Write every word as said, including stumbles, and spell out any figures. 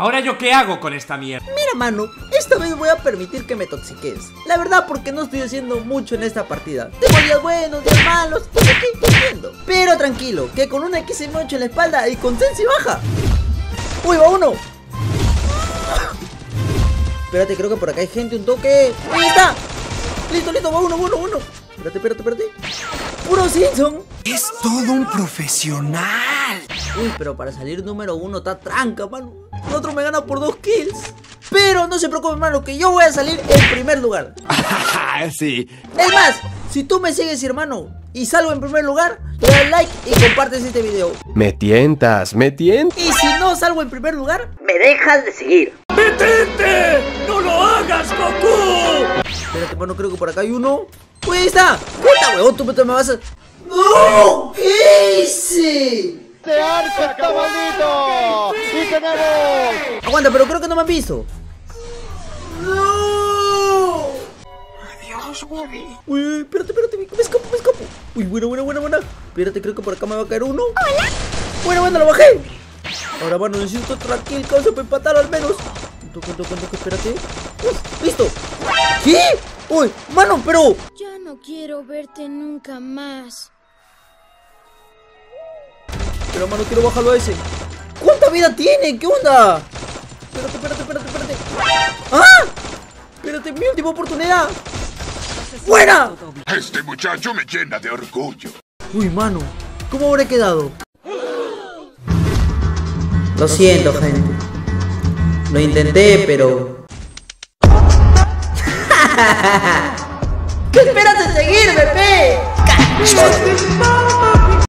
¿Ahora yo qué hago con esta mierda? Mira, mano, esta vez voy a permitir que me toxiques. La verdad, porque no estoy haciendo mucho en esta partida. Tengo días buenos, días malos, y me estoy entiendo. Pero tranquilo, que con una X M ocho en la espalda y con Sensi baja. Uy, va uno. Espérate, creo que por acá hay gente, un toque. Ahí está. Listo, listo, va uno, uno, uno. Espérate, espérate, espérate. Puro Simpson. Es todo un profesional. Uy, pero para salir número uno está tranca, mano. El otro me gana por dos kills. Pero no se preocupe, hermano, que yo voy a salir en primer lugar. Sí. Es más, si tú me sigues, hermano, y salgo en primer lugar, le das like y compartes este video. Me tientas, me tientas. Y si no salgo en primer lugar, me dejas de seguir. ¡Detente! ¡No lo hagas, Goku! Espérate, hermano, creo que por acá hay uno. Uy, ahí está. ¡Puta, huevón! Tú me vas a... ¡No! ¿Qué hice? ¡Este arco está bonito! ¡Y tenemos! Aguanta, pero creo que no me han visto. ¡No! Adiós, Woody. Uy, uy, espérate, espérate, me escapo, me escapo. Uy, buena, buena, buena, buena. Espérate, creo que por acá me va a caer uno. Hola. Bueno, bueno, lo bajé. Ahora, mano, necesito tranquilo, causa para empatar al menos. Un toque, un toque, un toque, espérate. Uf, listo. ¿Qué? Uy, mano, pero... Ya no quiero verte nunca más. Pero, mano, quiero bajarlo a ese. ¿Cuánta vida tiene? ¿Qué onda? Espérate, espérate, espérate, espérate. ¡Ah! Espérate, mi última oportunidad. ¡Buena! Este muchacho me llena de orgullo. Uy, mano, ¿cómo habré quedado? Lo siento, gente. Lo intenté, pero... ¿Qué esperas de seguirme, pe? ¡Cachote!